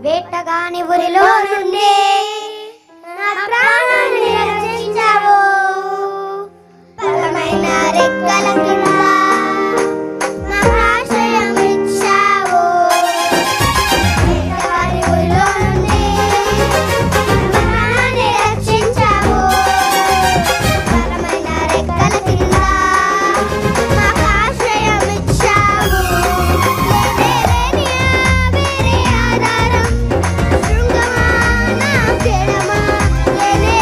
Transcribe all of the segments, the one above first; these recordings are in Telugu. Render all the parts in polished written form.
వేటగాని ఊరిలో నుండి నా ప్రాణాన్ని రక్షించావు. బలమైన రెక్కల కింద నాకు ఆశ్రయం ఇచ్చావు. వేటగాని ఊరిలో నుండి నా ప్రాణాన్ని రక్షించావు. బలమైన రెక్కల కింద నాకు ఆశ్రయం ఇచ్చావు. వేరే ఆధారం శృంగమా నా కేడమా, వేరే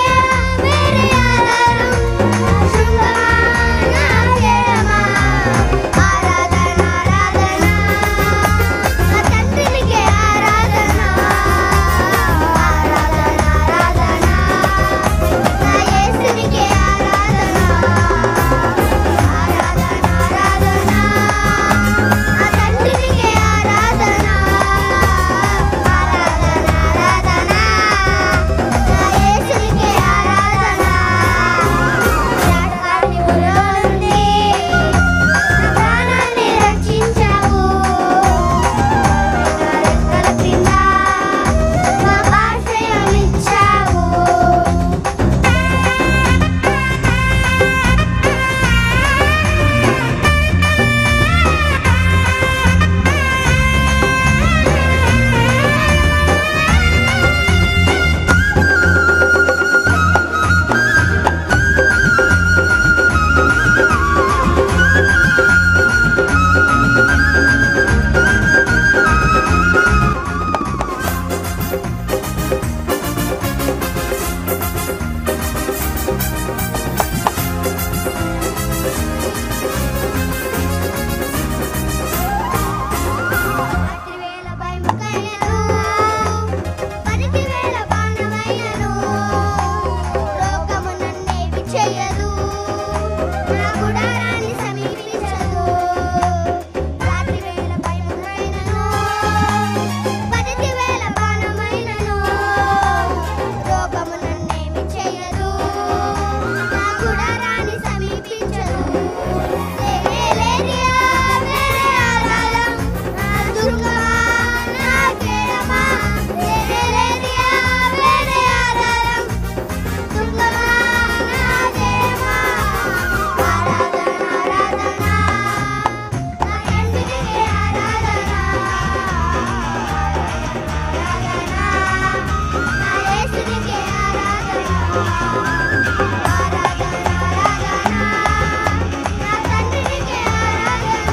ఆధారం శృంగమా నా కేడమా. ఆరాధన ఆరాధన నా తండ్రికి ఆరాధన. ఆరాధన ఆరాధన నా యేసునికి ఆరాధన. ఆరాధన ఆరాధన నా తండ్రికి ఆరాధన. ఆరాధన ఆరాధన నా యేసునికి ఆరాధన. వేటగాని ఊరిలో నుండి నా ప్రాణాన్ని రక్షించావు. రెక్కల క్రింద మాకు ఆశ్రయం ఇచ్చావు. రాత్రివేళ భయముకైనను, పగటివేళ బాణమైనను, లోకము నన్నేమి చేయదు, నా గుడారాన్ని సమీపించదు. రాత్రివేళ భయముకైనను, పగటివేళ బాణమైనను, లోకము నన్నేమి చేయదు, నా గుడారాన్ని సమీపించదు. వేరే ఆధారం నా దుర్గమా నా కేడమా, వేరే ఆధారం దుర్గమా నా కేడమా. ఆరాధన ఆరాధన నా తండ్రికి ఆరాధన. ఆరాధన నా యేసునికి ఆరాధన. ఆరాధన ఆరాధన నా తండ్రికి ఆరాధన.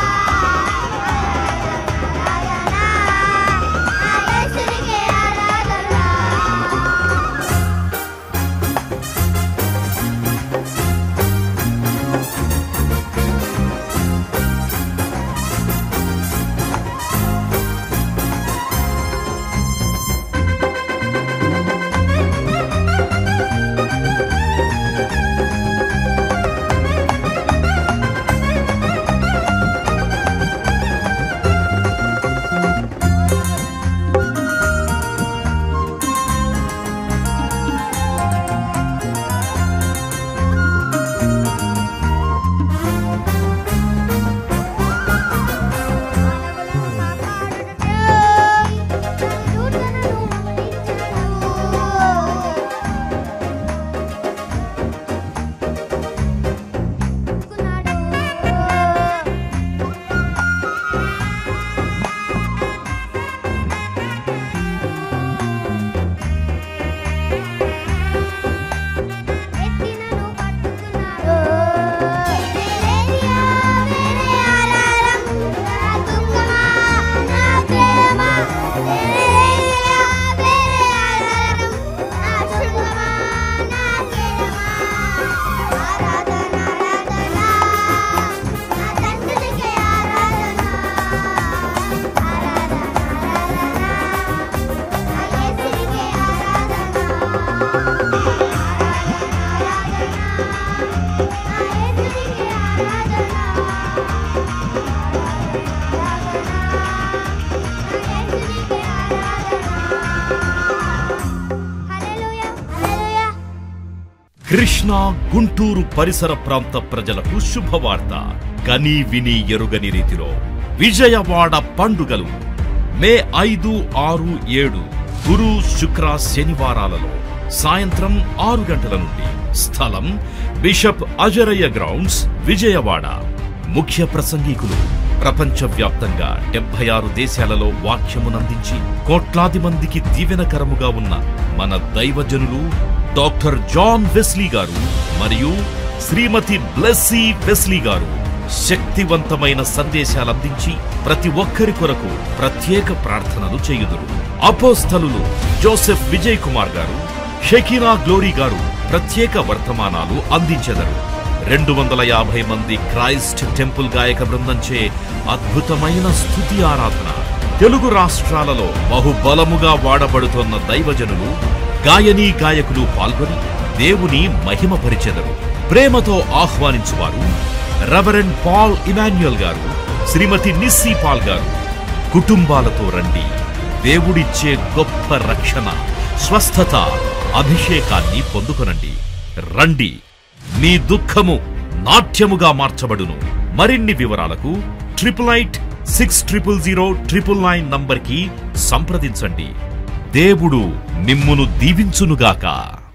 ఆరాధన నా యేసునికి ఆరాధన. కృష్ణా గుంటూరు పరిసర ప్రాంత ప్రజలకు శుభవార్త. కని విని ఎరుగని రీతిలో విజయవాడ పండుగలు మే 5, 6, 7 గురు, శుక్ర, శనివారాలలో సాయంత్రం 6 గంటల నుండి. స్థలం బిషప్ అజరయ్య గ్రౌండ్స్, విజయవాడ. ముఖ్య ప్రసంగికులు ప్రపంచవ్యాప్తంగా 76 దేశాలలో వాక్యమునందించి కోట్లాది మందికి దీవెనకరముగా ఉన్న మన దైవజనులు డాక్టర్ జాన్ వెస్లీ గారు మరియు శ్రీమతి బ్లెస్సీ వెస్లీ గారు శక్తివంతమైన సందేశాలందించి ప్రతి ఒక్కరి కొరకు ప్రత్యేక ప్రార్థనలు చేయుదురు. అపోస్తలులు జోసెఫ్ విజయ్ కుమార్ గారు, షకీనా గ్లోరీ గారు ప్రత్యేక వర్తమానాలు అందించెదరు. 250 మంది క్రైస్ట్ టెంపుల్ గాయక బృందంచే అద్భుతమైన స్తుతి ఆరాధన. తెలుగు రాష్ట్రాలలో బహుబలముగా వాడబడుతోన్న దైవజనులు, గాయనీ గాయకులు పాల్గొని దేవుని మహిమపరిచెదరు. ప్రేమతో ఆహ్వానించువారు రెవరెండ్ పాల్ ఇమాన్యుయల్ గారు, శ్రీమతి నిస్సీ పాల్ గారు. కుటుంబాలతో రండి. దేవుడిచ్చే గొప్ప రక్షణ, స్వస్థత, అభిషేకాన్ని పొందుకొనండి. రండి, మీ దుఃఖము నాట్యముగా మార్చబడును. మరిన్ని వివరాలకు 8886000999 నంబర్కి సంప్రదించండి. దేవుడు మిమ్మును దీవించునుగాక.